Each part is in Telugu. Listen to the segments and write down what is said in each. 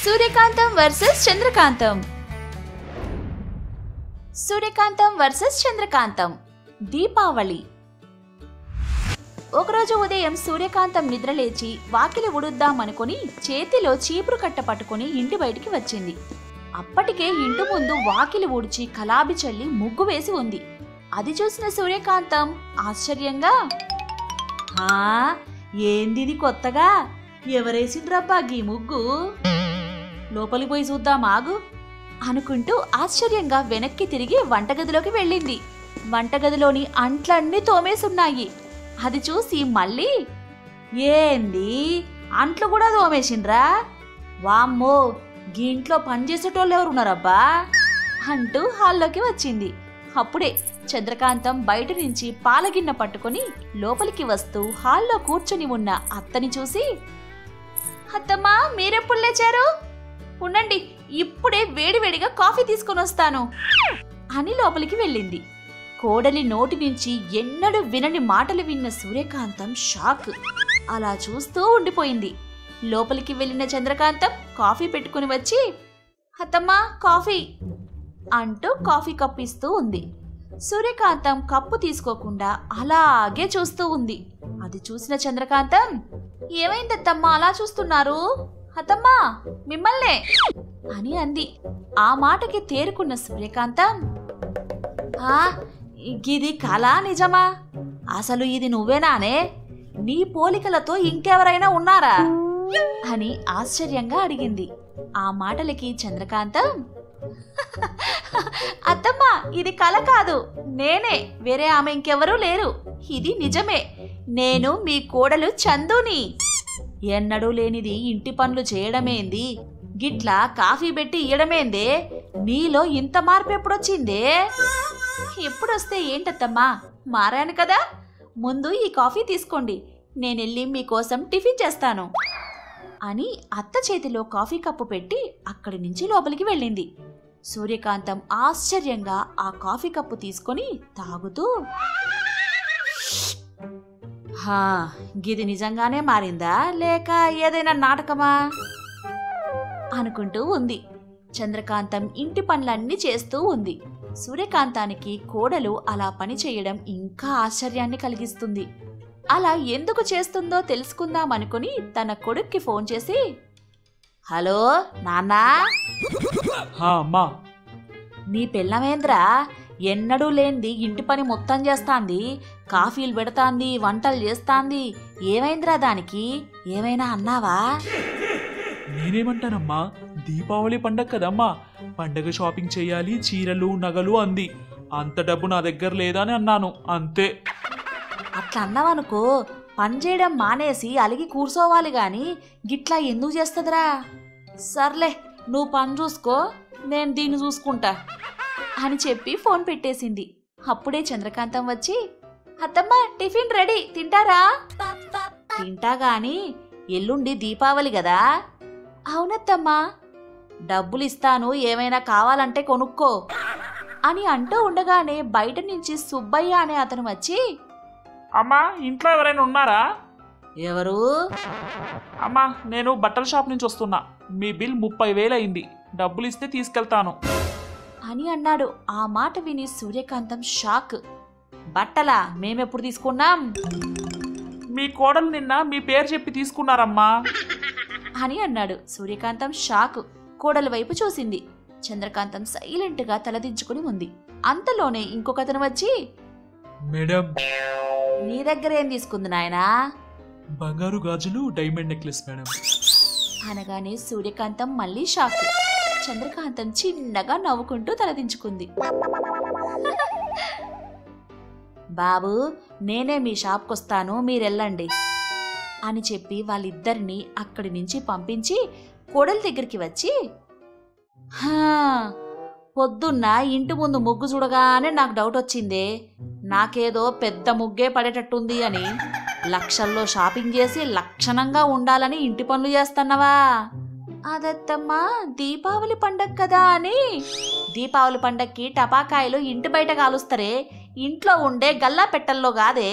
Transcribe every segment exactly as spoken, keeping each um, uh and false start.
సూర్యకాంతం వర్సెస్ చంద్రకాంతం. సూర్యకాంతం వర్సెస్ చంద్రకాంతం. దీపావళి. ఒకరోజు ఉదయం సూర్యకాంతం నిద్రలేచి వాకిలి ఉడుద్దామనుకుని చేతిలో చీపురు కట్ట పట్టుకుని ఇంటి బయటికి వచ్చింది. అప్పటికే ఇంటి ముందు వాకిలి ఊడ్చి కలాబి చల్లి ముగ్గు వేసి ఉంది. అది చూసిన సూర్యకాంతం ఆశ్చర్యంగా, "ఆ ఏందిది కొత్తగా? ఎవరేసిండ్రబ్బా గీ ముగ్గు? లోపలికి పోయి చూద్దాం ఆగు" అనుకుంటూ ఆశ్చర్యంగా వెనక్కి తిరిగి వంటగదిలోకి వెళ్ళింది. వంటగదిలోని అంట్లన్నీ తోమేసున్నాయి. అది చూసి మళ్ళీ, "ఏంది అంట్లు కూడా తోమేసిండ్రా? వామ్మో గీంట్లో పనిచేసేటోళ్ళు ఎవరున్నారబ్బా" అంటూ హాల్లోకి వచ్చింది. అప్పుడే చంద్రకాంతం బయట నుంచి పాలగిన్నె పట్టుకుని లోపలికి వస్తూ హాల్లో కూర్చుని ఉన్న అత్తని చూసి, "అత్తమ్మా మీరెప్పుడు లేచారు? ఉండండి, ఇప్పుడే వేడివేడిగా కాఫీ తీసుకొని వస్తాను" అని లోపలికి వెళ్ళింది. కోడలి నోటి నుంచి ఎన్నడూ వినని మాటలు విన్న సూర్యకాంతం షాక్. అలా చూస్తూ ఉండిపోయింది. లోపలికి వెళ్ళిన చంద్రకాంతం కాఫీ పెట్టుకుని వచ్చి, "అత్తమ్మా కాఫీ" అంటూ కాఫీ కప్పు ఇస్తూ ఉంది. సూర్యకాంతం కప్పు తీసుకోకుండా అలాగే చూస్తూ ఉంది. అది చూసిన చంద్రకాంతం, "ఏమైందత్తమ్మా అలా చూస్తున్నారు? అత్తమ్మా మిమ్మల్నే" అని అంది. ఆ మాటకి తేరుకున్న సూర్యకాంతం, "ఆ ఇది కళ నిజమా? అసలు ఇది నువ్వేనానే? నీ పోలికలతో ఇంకెవరైనా ఉన్నారా?" అని ఆశ్చర్యంగా అడిగింది. ఆ మాటలకి చంద్రకాంతం, "అత్తమ్మా ఇది కళ కాదు, నేనే, వేరే ఆమె ఇంకెవరూ లేరు. ఇది నిజమే. నేను మీ కోడలు చందుని. ఎన్నడూ లేనిది ఇంటి పనులు చేయడమేంది, గిట్లా కాఫీ పెట్టి ఇయ్యడమేందే? నీలో ఇంత మార్పు ఎప్పుడొచ్చిందే?" "ఎప్పుడొస్తే ఏంటత్తమ్మా, మారాను కదా. ముందు ఈ కాఫీ తీసుకోండి, నేనెళ్ళి మీకోసం టిఫిన్ చేస్తాను" అని అత్త చేతిలో కాఫీ కప్పు పెట్టి అక్కడి నుంచి లోపలికి వెళ్ళింది. సూర్యకాంతం ఆశ్చర్యంగా ఆ కాఫీ కప్పు తీసుకొని తాగుతూ, "హా గిది నిజంగానే మారిందా లేక ఏదైనా నాటకమా?" అనుకుంటూ ఉంది. చంద్రకాంతం ఇంటి పనులన్నీ చేస్తూ ఉంది. సూర్యకాంతానికి కోడలు అలా పని చేయడం ఇంకా ఆశ్చర్యాన్ని కలిగిస్తుంది. అలా ఎందుకు చేస్తుందో తెలుసుకుందామనుకుని తన కొడుక్కి ఫోన్ చేసి, "హలో నాన్నా, నీ పెళ్ళమేంద్రా ఎన్నడూ లేనిది ఇంటి పని మొత్తం చేస్తాంది, కాఫీలు పెడతాంది, వంటలు చేస్తాంది, ఏమైందిరా దానికి? ఏమైనా అన్నావా?" "నేనేమంటానమ్మా, దీపావళి పండగ కదమ్మా, పండగ షాపింగ్ చేయాలి, చీరలు నగలు అంది. అంత డబ్బు నా దగ్గర లేదా అని అన్నాను, అంతే." "అట్లా అన్నావనుకో పని చేయడం మానేసి అలిగి కూర్చోవాలి గాని గిట్లా ఎందుకు చేస్తుందిరా? సర్లే నువ్వు పని చూసుకో, నేను దీన్ని చూసుకుంటా" అని చెప్పి ఫోన్ పెట్టేసింది. అప్పుడే చంద్రకాంతం వచ్చి, "అత్తమ్మ టిఫిన్ రెడీ, తింటారా?" "తింటా గాని ఎల్లుండి దీపావళి కదా." "అవునత్తమ్మా." "డబ్బులు ఇస్తాను, ఏమైనా కావాలంటే కొనుక్కో" అని అంటూ ఉండగానే బయట నుంచి సుబ్బయ్య అనే అతను వచ్చి, "అమ్మా ఇంట్లో ఎవరైనా ఉన్నారా?" "ఎవరు?" "అమ్మా నేను బట్టల షాప్ నుంచి వస్తున్నా, మీ బిల్ ముప్పై వేలు అయింది, డబ్బులు ఇస్తే తీసుకెళ్తాను" అని అన్నాడు. ఆ మాట విని సూర్యకాంతం షాక్. "బట్టలా? మేమెప్పుడు తీసుకున్నాం?" "మీ కోడలు నిన్న మీ పేరు చెప్పి తీసుకున్నారమ్మా" అని అన్నాడు. సూర్యకాంతం షాక్. కోడల వైపు చూసింది. చంద్రకాంతం సైలెంట్ గా తలదించుకుని ఉంది. అంతలోనే ఇంకొకతను వచ్చి, "మేడం, నీ దగ్గర ఏం తీసుకుంది నాయనా?" బంగారు గాజులు, డైమండ్ నెక్లెస్ మేడం" అనగానే సూర్యకాంతం మళ్ళీ షాక్. చంద్రకాంతం చిన్నగా నవ్వుకుంటూ తలదించుకుంది. "బాబు నేనే మీ షాప్కొస్తాను, మీరెళ్ళండి" అని చెప్పి వాళ్ళిద్దరినీ అక్కడి నుంచి పంపించి కోడల దగ్గరికి వచ్చి, "హా పొద్దున్న ఇంటి ముందు ముగ్గు చూడగానే నాకు డౌట్ వచ్చిందే, నాకేదో పెద్ద ముగ్గే పడేటట్టుంది అని. లక్షల్లో షాపింగ్ చేసి లక్షణంగా ఉండాలని ఇంటి పనులు చేస్తున్నావా? అదత్తమ్మా దీపావళి పండగ కదా అని." "దీపావళి పండగకి టపాకాయలు ఇంటి బయట కాలుస్తారే, ఇంట్లో ఉండే గల్లా పెట్టల్లో కాదే."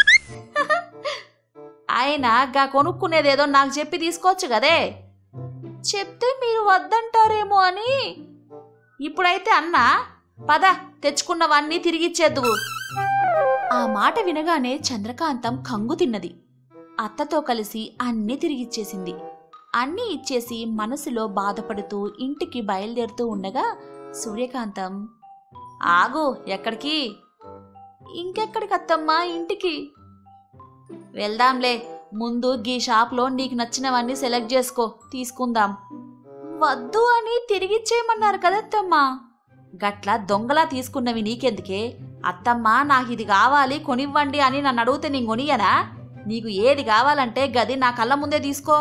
ఆయన గా కొనుక్కునేదేదో నాకు చెప్పి తీసుకోవచ్చు కదే. చెప్తే మీరు వద్దంటారేమో అని. ఇప్పుడైతే అన్నా పద, తెచ్చుకున్నవన్నీ తిరిగిచ్చేద్దువు. ఆ మాట వినగానే చంద్రకాంతం కంగు తిన్నది. అత్తతో కలిసి అన్నీ తిరిగిచ్చేసింది. అన్నీ ఇచ్చేసి మనసులో బాధపడుతూ ఇంటికి బయలుదేరుతూ ఉండగా సూర్యకాంతం, ఆగు, ఎక్కడికి? ఇంకెక్కడికి అత్తమ్మా, ఇంటికి. వెళ్దాంలే, ముందు గీ షాప్లో నీకు నచ్చినవన్నీ సెలెక్ట్ చేసుకో, తీసుకుందాం. వద్దు అని తిరిగిచ్చేయమన్నారు కదత్తమ్మా. గట్లా దొంగలా తీసుకున్నవి నీకెందుకే? అత్తమ్మా, నాకు ఇది కావాలి కొనివ్వండి అని నన్ను అడిగితే నేను కొనియనా? నీకు ఏది కావాలంటే గది నా కళ్ళ ముందే తీసుకో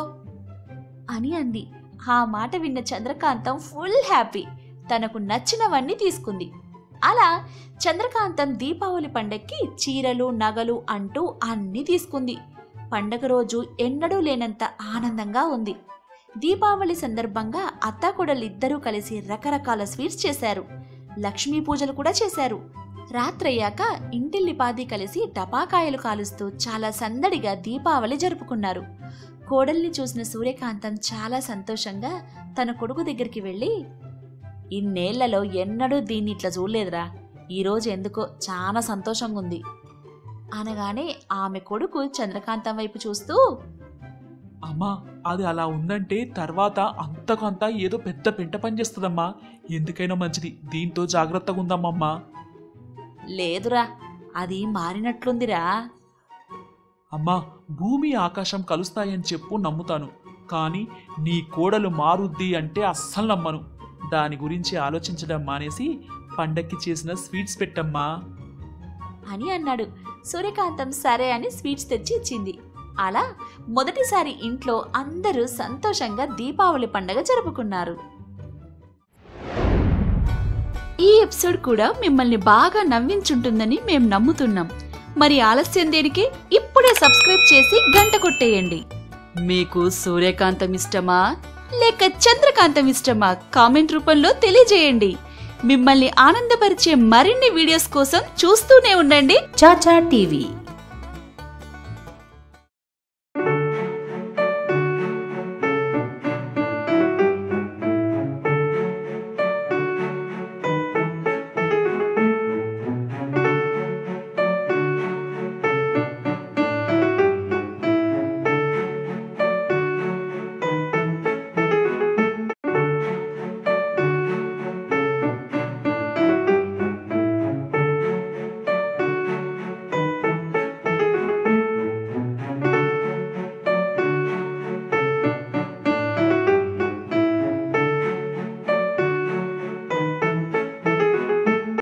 అని అంది. ఆ మాట విన్న చంద్రకాంతం ఫుల్ హ్యాపీ. తనకు నచ్చినవన్నీ తీసుకుంది. అలా చంద్రకాంతం దీపావళి పండక్కి చీరలు నగలు అంటూ అన్నీ తీసుకుంది. పండగ రోజు ఎన్నడూ లేనంత ఆనందంగా ఉంది. దీపావళి సందర్భంగా అత్తాకోడలిద్దరూ కలిసి రకరకాల స్వీట్స్ చేశారు. లక్ష్మీ పూజలు కూడా చేశారు. రాత్రయ్యాక ఇంటిల్లిపాది కలిసి టపాకాయలు కాలుస్తూ చాలా సందడిగా దీపావళి జరుపుకున్నారు. కోడల్ని చూసిన సూర్యకాంతం చాలా సంతోషంగా తన కొడుకు దగ్గరికి వెళ్ళి, ఇన్నేళ్లలో ఎన్నడూ దీన్ని ఇట్లా చూడలేదురా, ఈరోజు ఎందుకో చాలా సంతోషంగా ఉంది అనగానే ఆమె కొడుకు చంద్రకాంతం వైపు చూస్తూ, అమ్మా, అది అలా ఉందంటే తర్వాత అంతకంతా ఏదో పెద్ద పెంట పని చేస్తుందమ్మా. ఎందుకైనా మంచిది, దీంతో జాగ్రత్తగా ఉందమ్మమ్మా. లేదురా, అది మారినట్లుందిరా. అమ్మా, భూమి ఆకాశం కలుస్తాయని చెప్పు, నమ్ముతాను. కానీ నీ కోడలు మారుద్ది అంటే అస్సలు నమ్మను. దాని గురించి ఆలోచించడం మానేసి పండక్కి చేసిన స్వీట్స్ పెట్టమ్మా అని అన్నాడు. సూర్యకాంతం సరే అని స్వీట్స్ తెచ్చి ఇచ్చింది. అలా మొదటిసారి ఇంట్లో అందరూ సంతోషంగా దీపావళి పండగ జరుపుకున్నారు. ఈ ఎపిసోడ్ కూడా మిమ్మల్ని బాగా నవ్వించుంటుందని మేం నమ్ముతున్నాం. మరి ఆలస్యం దేనికి? ఇప్పుడే సబ్స్క్రైబ్ చేసి గంట కొట్టేయండి. మీకు సూర్యకాంతం ఇష్టమా లేక చంద్రకాంతం ఇష్టమా? కామెంట్ రూపంలో తెలియజేయండి. మిమ్మల్ని ఆనందపరిచే మరిన్ని వీడియోస్ కోసం చూస్తూనే ఉండండి చాచా టీవీ.